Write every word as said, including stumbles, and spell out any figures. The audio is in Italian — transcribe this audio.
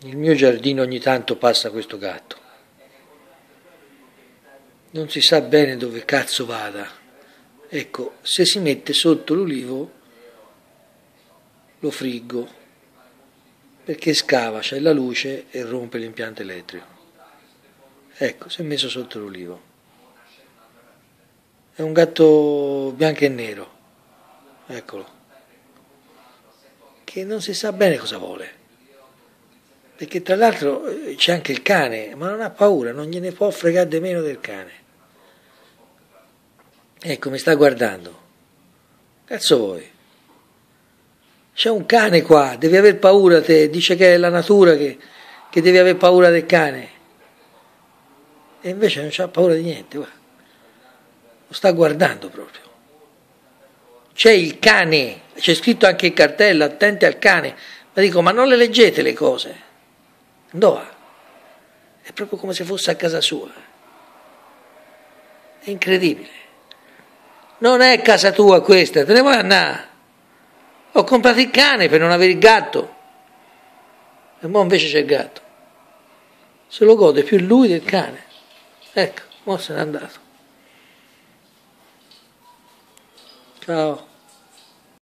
Nel mio giardino ogni tanto passa questo gatto. Non si sa bene dove cazzo vada. Ecco, se si mette sotto l'ulivo lo friggo, perché scava, c'è la luce e rompe l'impianto elettrico. Ecco, si è messo sotto l'ulivo. È un gatto bianco e nero, eccolo, che non si sa bene cosa vuole. Perché tra l'altro c'è anche il cane, ma non ha paura, non gliene può fregare di meno del cane. Ecco, mi sta guardando. Cazzo vuoi? C'è un cane qua, devi aver paura te, dice che è la natura che, che devi aver paura del cane. E invece non c'ha paura di niente, guarda. Lo sta guardando proprio. C'è il cane, c'è scritto anche il cartello, attenti al cane. Ma dico, ma non le leggete le cose? Dove? È proprio come se fosse a casa sua. È incredibile. Non è casa tua questa, te ne vuoi andare? Ho comprato il cane per non avere il gatto. E mo invece c'è il gatto. Se lo gode più lui del cane. Ecco, mo se n'è andato. Ciao.